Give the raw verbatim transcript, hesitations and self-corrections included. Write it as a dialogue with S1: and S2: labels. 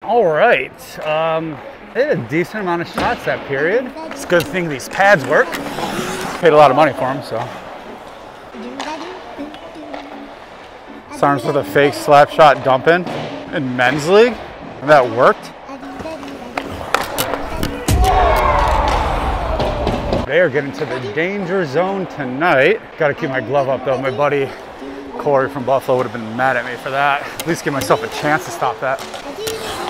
S1: All right, um, they had a decent amount of shots that period. It's a good thing these pads work. Paid a lot of money for them, so. Starts with a fake slap shot dump in in men's league, and that worked. They are getting to the danger zone tonight. Got to keep my glove up though. My buddy Corey from Buffalo would have been mad at me for that. At least give myself a chance to stop that.